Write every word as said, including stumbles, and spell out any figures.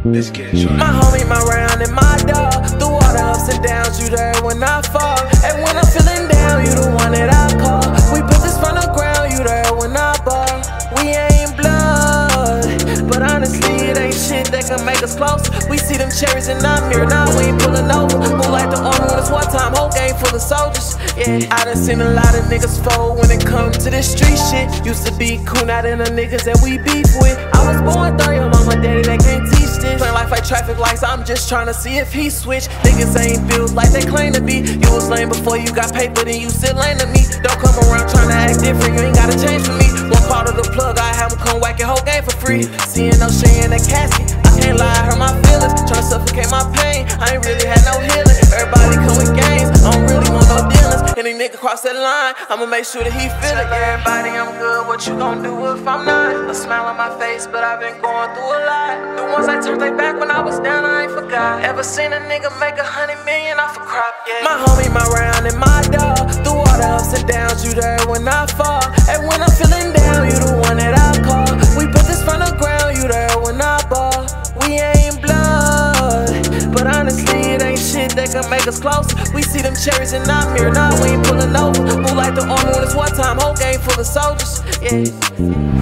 Let's get it, shorty. My homie, my round, and my dog. Through all the ups and downs, you there when I fall. And when I'm feeling down, you the one that I call. We put this from the ground, you there when I ball. We ain't blood, but honestly, it ain't shit that can make us close. We see them cherries in our mirror, now we ain't pulling over. Move like the army when it's wartime, whole game full of soldiers. Yeah, I done seen a lot of niggas fold when it come to this street shit. Used to be cool, now than the niggas that we beef with. I was born thirty, your mama, daddy, they can't teach this. Playing life like traffic lights, I'm just trying to see if he switch. Niggas ain't built like they claim to be. You was lame before you got paper, then you still lame to me. Don't come around trying to act different, you ain't gotta change for me. One part of the plug, I have him come whack your whole game for free. Seeing no shit in the casket, I can't lie, I hurt my feelings. Tryna suffocate my pain, I ain't really had no healing. Everybody come with games, I don't really want no dealings. Any nigga cross that line, I'ma make sure that he feel it. Everybody, I'm good, what you gon' do if I'm not? A smile on my face, but I've been going through a lot. The ones I turned they back when I was down, I ain't forgot. Ever seen a nigga make a hundred million off a crop, yeah. My homie, my round, and my dog. Through all the ups and downs, you there when I fall. And when I'm feeling down, you the one that I call. We put this from the ground, you there when I ball. We ain't blood, but honestly, it ain't shit that can make us close. We see them cherries in our mirror, now we ain't pulling over. Move like the army when it's wartime, whole game full of soldiers, yeah.